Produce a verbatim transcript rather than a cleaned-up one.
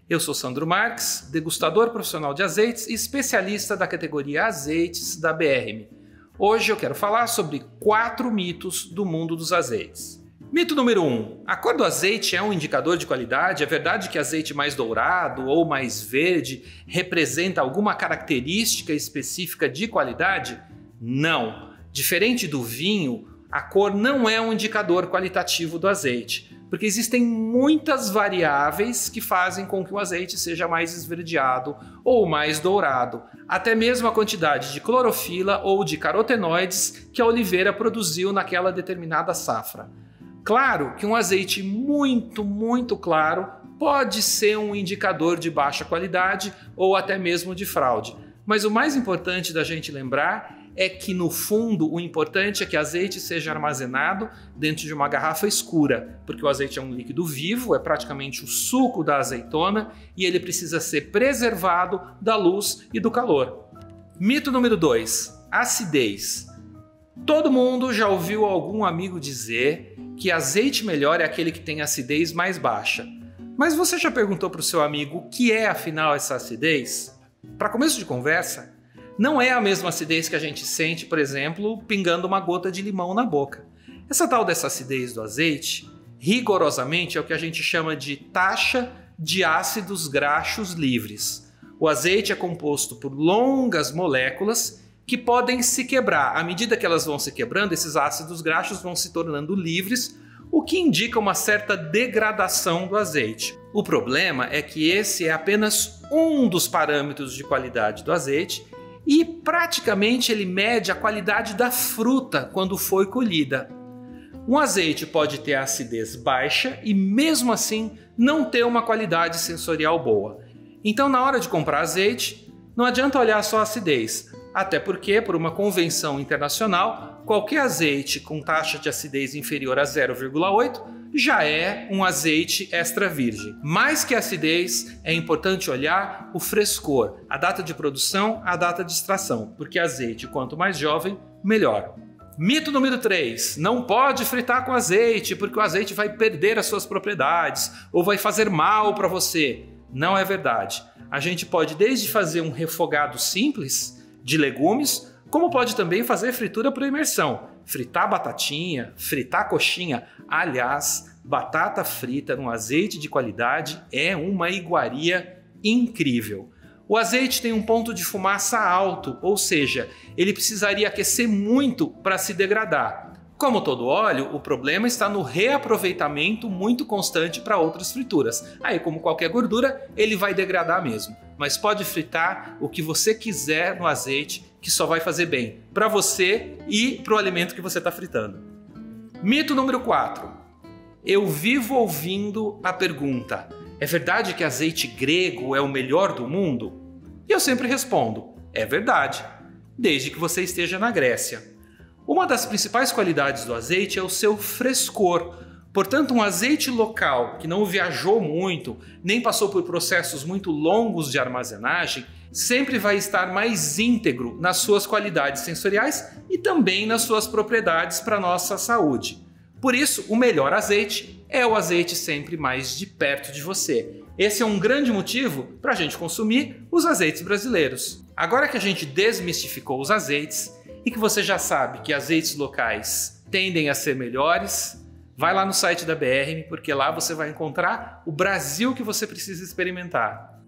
Eu sou Sandro Marques, degustador profissional de azeites e especialista da categoria azeites da B R M. Hoje eu quero falar sobre quatro mitos do mundo dos azeites. Mito número um. A cor do azeite é um indicador de qualidade? É verdade que azeite mais dourado ou mais verde representa alguma característica específica de qualidade? Não. Diferente do vinho, a cor não é um indicador qualitativo do azeite, porque existem muitas variáveis que fazem com que o azeite seja mais esverdeado ou mais dourado, até mesmo a quantidade de clorofila ou de carotenoides que a oliveira produziu naquela determinada safra. Claro que um azeite muito, muito claro pode ser um indicador de baixa qualidade ou até mesmo de fraude, mas o mais importante da gente lembrar é que, no fundo, o importante é que o azeite seja armazenado dentro de uma garrafa escura, porque o azeite é um líquido vivo, é praticamente o suco da azeitona e ele precisa ser preservado da luz e do calor. Mito número dois. Acidez. Todo mundo já ouviu algum amigo dizer que azeite melhor é aquele que tem acidez mais baixa. Mas você já perguntou para o seu amigo o que é, afinal, essa acidez? Para começo de conversa, não é a mesma acidez que a gente sente, por exemplo, pingando uma gota de limão na boca. Essa tal dessa acidez do azeite, rigorosamente, é o que a gente chama de taxa de ácidos graxos livres. O azeite é composto por longas moléculas que podem se quebrar. À medida que elas vão se quebrando, esses ácidos graxos vão se tornando livres, o que indica uma certa degradação do azeite. O problema é que esse é apenas um dos parâmetros de qualidade do azeite e praticamente ele mede a qualidade da fruta quando foi colhida. Um azeite pode ter acidez baixa e mesmo assim não ter uma qualidade sensorial boa. Então, na hora de comprar azeite, não adianta olhar só a acidez, até porque, por uma convenção internacional, qualquer azeite com taxa de acidez inferior a zero vírgula oito já é um azeite extra virgem. Mais que a acidez, é importante olhar o frescor, a data de produção, a data de extração, porque azeite, quanto mais jovem, melhor. Mito número três. Não pode fritar com azeite, porque o azeite vai perder as suas propriedades ou vai fazer mal para você. Não é verdade. A gente pode desde fazer um refogado simples de legumes, como pode também fazer fritura por imersão. Fritar batatinha, fritar coxinha. Aliás, batata frita num azeite de qualidade é uma iguaria incrível. O azeite tem um ponto de fumaça alto, ou seja, ele precisaria aquecer muito para se degradar. Como todo óleo, o problema está no reaproveitamento muito constante para outras frituras. Aí, como qualquer gordura, ele vai degradar mesmo. Mas pode fritar o que você quiser no azeite, que só vai fazer bem para você e para o alimento que você está fritando. Mito número quatro. Eu vivo ouvindo a pergunta: é verdade que azeite grego é o melhor do mundo? E eu sempre respondo: é verdade, desde que você esteja na Grécia. Uma das principais qualidades do azeite é o seu frescor. Portanto, um azeite local que não viajou muito, nem passou por processos muito longos de armazenagem, sempre vai estar mais íntegro nas suas qualidades sensoriais e também nas suas propriedades para a nossa saúde. Por isso, o melhor azeite é o azeite sempre mais de perto de você. Esse é um grande motivo para a gente consumir os azeites brasileiros. Agora que a gente desmistificou os azeites e que você já sabe que azeites locais tendem a ser melhores, vai lá no site da B R M, porque lá você vai encontrar o Brasil que você precisa experimentar.